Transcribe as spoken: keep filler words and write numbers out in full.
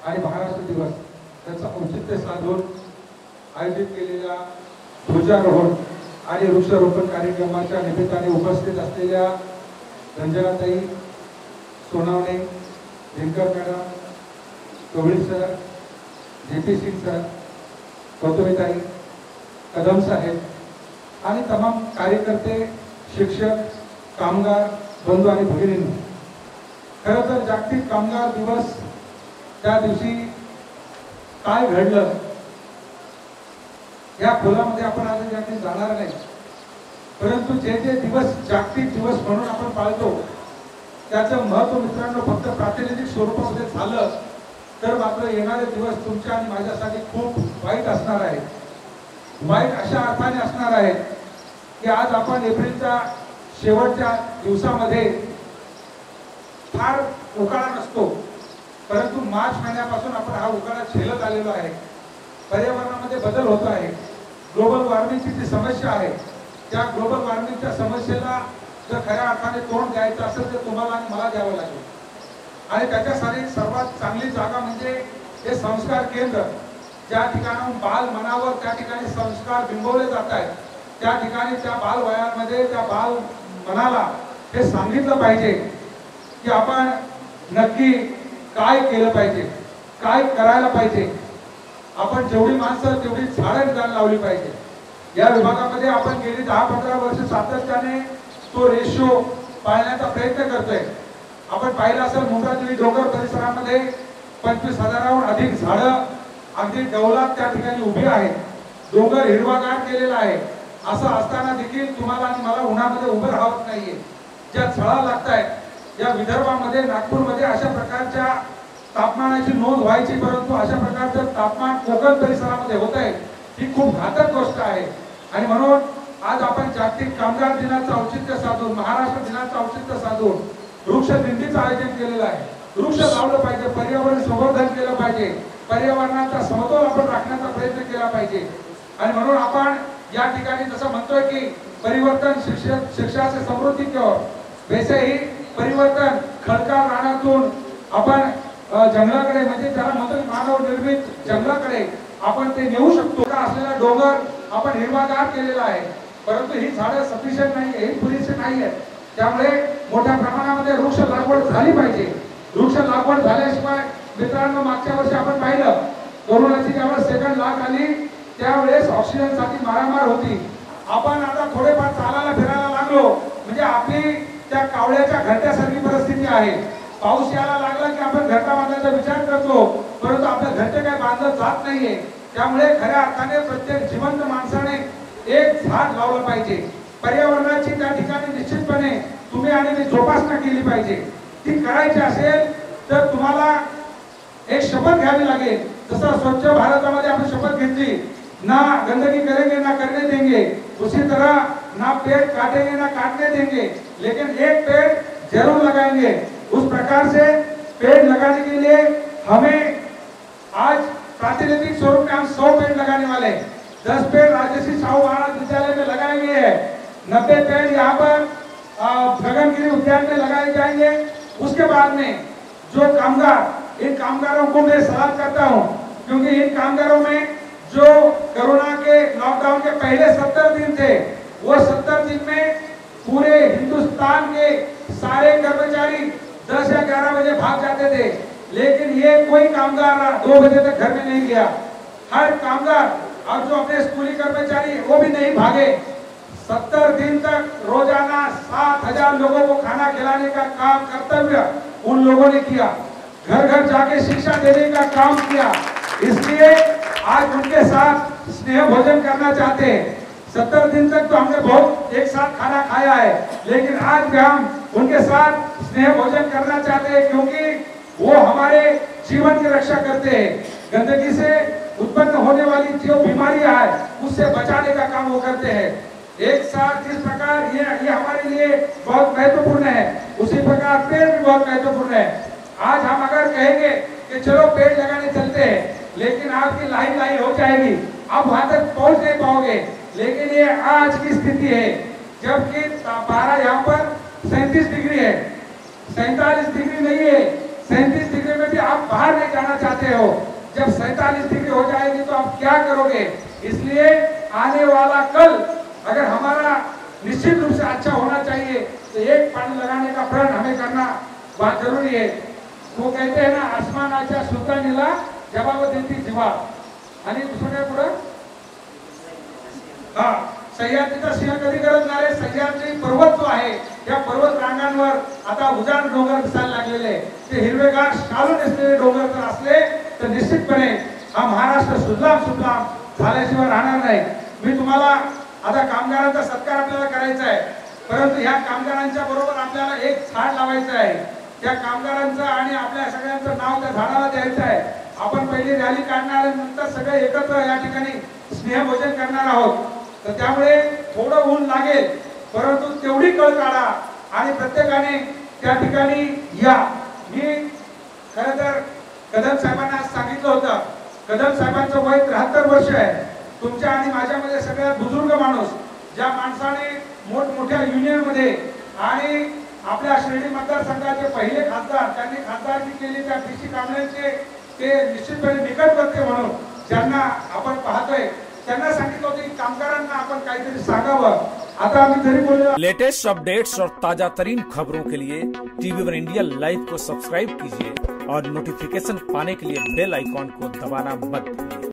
आणि महाराष्ट्र दिवस त्याचं औचित्य साधून आयोजित केलेल्या ध्वजारोहण आणि वृक्षारोपण कार्यक्रमाच्या निमित्ताने उपस्थित असलेल्या Ranjanatai Sonawane, Dinkar madam, Kawali sir, J P Singh sir, Gautamitai, Kadam saheb आणि तमाम कार्यकर्ते, शिक्षक, कामगार बंधू आणि भगिनींनो, खरं तर जागतिक कामगार दिवस त्या दिवशी काय घडलं या खोलामध्ये आपण आज याठी जाणार नाही, परंतु जे जे दिवस जागतिक दिवस म्हणून आपण पाळतो त्याचं महत्त्व मित्रांनो फक्त प्रातिनिधिक स्वरूपामध्ये झालं तर मात्र येणारे दिवस तुमच्या आणि माझ्यासाठी खूप वाईट असणार आहे. वाईट अशा अर्थाने असणार आहे की आज आपण एप्रिलच्या शेवटच्या दिवसामध्ये फार उकाळा नसतो, परंतु मार्च महिन्यापासून आपण हा उकाळा झेलत आलेलो आहे. पर्यावरणामध्ये बदल होत आहे. ग्लोबल वॉर्मिंगची जी समस्या आहे त्या ग्लोबल वॉर्मिंगच्या समस्येला जर खऱ्या अर्थाने तोंड द्यायचं असेल तर तुम्हाला आणि मला द्यावं लागेल. आणि त्याच्यासाठी सर्वात चांगली जागा म्हणजे हे संस्कार केंद्र, ज्या ठिकाणाहून बाल मनावर त्या ठिकाणी संस्कार बिंबवले जात आहेत, त्या ठिकाणी त्या बाल वयामध्ये त्या बाल मनाला हे सांगितलं पाहिजे की आपण नक्की काय केलं पाहिजे, काय करायला पाहिजे. आपण जेवढी माणसं तेवढी झाडं निदान लावली पाहिजे. या विभागामध्ये आपण गेली दहा पंधरा वर्ष सातत्याने तो रेशो पाळण्याचा प्रयत्न करतोय. आपण पाहिलं असेल मुंब्रादेवी डोंगर परिसरामध्ये पंचवीस हजाराहून अधिक झाडं अगदी डौलात त्या ठिकाणी उभी आहेत. डोंगर हिरवागार केलेला आहे. असं असताना देखील तुम्हाला आणि मला उन्हामध्ये उभं राहावत नाहीये. ज्या झळा लागतायत या विदर्भामध्ये, नागपूरमध्ये अशा प्रकारच्या तापमानाची नोंद व्हायची, परंतु अशा प्रकारचं तापमान कोकण परिसरामध्ये होत आहे, ही खूप घातक गोष्ट आहे. आणि म्हणून आज आपण जागतिक कामगार दिनाचं औचित्य साधून, महाराष्ट्र दिनाचं औचित्य साधून वृक्ष दिंडीचं आयोजन केलेलं आहे. वृक्ष लावलं पाहिजे, पर्यावरण संवर्धन केलं पाहिजे, पर्यावरणाचा समतोल आपण राखण्याचा प्रयत्न केला पाहिजे. आणि म्हणून आपण या ठिकाणी जसं म्हणतोय की परिवर्तन शिक्षक शिक्षा से समृद्धि की ओर, वैसे ही परिवर्तन खडकाळ रानातून आपण जंगलाकडे, म्हणजे ज्याला म्हणतो मानव निर्मित जंगलाकडे आपण ते नेऊ शकतो. का असलेला डोंगर आपण हिरवागार केलेला आहे, परंतु ही झाडं सफिशियंट नाही आहे, ही पुरेशी नाही आहेत. त्यामुळे मोठ्या प्रमाणामध्ये वृक्ष लागवड झाली पाहिजे. वृक्ष लागवड झाल्याशिवाय मित्रांनो मागच्या वर्षी आपण पाहिलं कोरोनाची ज्यावेळेस सेकंड लाट आली त्यावेळेस ऑक्सिजन साठी मारामार होती. आपण आता थोडेफार चालायला फिरायला लागलो म्हणजे आपली त्या कावळ्याच्या घरट्यासारखी परिस्थिती आहे. पाऊस यायला लागला की आपण घरटा बांधायचा विचार करतो, परंतु आपल्या घरटे काय बांधलं जात नाहीये. त्यामुळे खऱ्या अर्थाने प्रत्येक जिवंत माणसाने एक झाड लावलं पाहिजे. पर्यावरणाची त्या ठिकाणी निश्चितपणे तुम्ही आणि मी जोपासना केली पाहिजे. ती करायची असेल तर तुम्हाला एक शपथ घ्यावी लागेल. जसं स्वच्छ भारतामध्ये आपण शपथ घेतली, ना गंदगी करेंगे ना करने देंगे, उसी तरह ना पेड़ काटेंगे ना काटने देंगे, लेकिन एक पेड़ जरूर लगाएंगे. उस प्रकार से पेड़ लगाने के लिए हमें आज प्रातिनिधिक स्वरूप में हम सौ पेड़ लगाने वाले हैं. दस पेड़ राजश्री साहू महाराज विद्यालय में लगाएंगे हैं, नब्बे पेड़ यहाँ पर गगनगिरी उद्यान में लगाए जाएंगे. उसके बाद में जो कामगार, इन कामगारों को मैं सलाह करता हूँ क्योंकि इन कामगारों में जो कोरोना के लॉकडाउन के पहले सत्तर दिन थे, वो सत्तर दिन में पूरे हिंदुस्तान के सारे कर्मचारी दस या ग्यारह बजे भाग जाते थे, लेकिन ये कोई कामगार दो बजे तक घर में नहीं गया. हर कामगार और जो अपने स्कूली कर्मचारी वो भी नहीं भागे. सत्तर दिन तक रोजाना सात हजार लोगों को खाना खिलाने का काम कर्तव्य उन लोगों ने किया. घर घर जाके शिक्षा देने का काम किया. इसलिए आज उनके साथ स्नेह भोजन करना चाहते हैं. सत्तर दिन तक तो हमने बहुत एक साथ खाना खाया है, लेकिन आज भी हम उनके साथ स्नेह भोजन करना चाहते हैं क्योंकि वो हमारे जीवन की रक्षा करते हैं. गंदगी से उत्पन्न होने वाली जो बीमारियां है उससे बचाने का काम वो करते हैं. एक साथ जिस प्रकार ये ये हमारे लिए बहुत महत्वपूर्ण है, उसी प्रकार पेड़ भी बहुत महत्वपूर्ण है. आज हम अगर कहेंगे कि चलो पेड़ लगाने चलते हैं, लेकिन आपकी लाइन लाइन हो जाएगी, आप वहां तक पहुंच नहीं पाओगे. लेकिन ये आज की स्थिति है, जबकि पारा यहाँ पर सैंतीस डिग्री है, सैंतालीस डिग्री नहीं है, सैंतीस डिग्री में भी आप बाहर नहीं जाना चाहते हो, जब सैतालीस डिग्री हो जाएगी तो आप क्या करोगे? इसलिए आने वाला कल अगर हमारा निश्चित रूप से अच्छा होना चाहिए तो एक पानी लगाने का प्रण हमें करना बहुत जरूरी है। वो कहते हैं ना, आसमानाच्या सुलतानीला जवाब देती जीवा। आणि दुसरं काय पुढं? हा, सह्याद्रीचा सिंह कधी गरजणार आहे? सह्याद्री पर्वत जो आहे त्या पर्वत रांगांवर आता उजाड डोंगर दिसायला लागलेले आहे। ते हिरवेगार शालू नेसलेले डोंगर जर असले तर निश्चितपणे हा महाराष्ट्र सुजलाम सुफलाम झाल्याशिवाय राहणार नाही। मी तुम्हाला आता कामगारांचा सत्कार आपल्याला करायचा आहे, परंतु ह्या कामगारांच्या बरोबर आपल्याला एक झाड लावायचं आहे। त्या कामगारांचं आणि आपल्या सगळ्यांचं नाव त्या झाडाला द्यायचं आहे। आपण पहिली रॅली काढणार आणि नंतर सगळे एकत्र या ठिकाणी स्नेहभोजन करणार आहोत। तर त्यामुळे थोडं ऊन लागेल, परंतु तेवढी कळ काढा आणि प्रत्येकाने त्या ठिकाणी या। मी खरं तर कदम साहेबांना आज सांगितलं होतं, कदम साहेबांचं वय त्र्याहत्तर वर्ष आहे। तुमच्या आणि माझ्यामध्ये सगळ्यात बुजुर्ग माणूस, ज्या माणसाने मोठमोठ्या युनियन मध्ये आणि आपल्या शिर्डी मतदारसंघाचे पहिले खासदार, त्यांनी खासदारकी केली त्या पीसी कांबळेंचे ते निश्चितपणे निकटवर्ती म्हणून ज्यांना आपण पाहतोय, त्यांना सांगितलं होतं की कामगारांना आपण काहीतरी सांगावं। आता आम्ही जरी बोललो, लेटेस्ट अपडेट्स और ताजा तरीन खबरों के लिए टीवी वन इंडिया लाइव को सब्सक्राइब कीजिए और नोटिफिकेशन पाने के लिए बेल आइकॉन को दबाना मत भूलिए।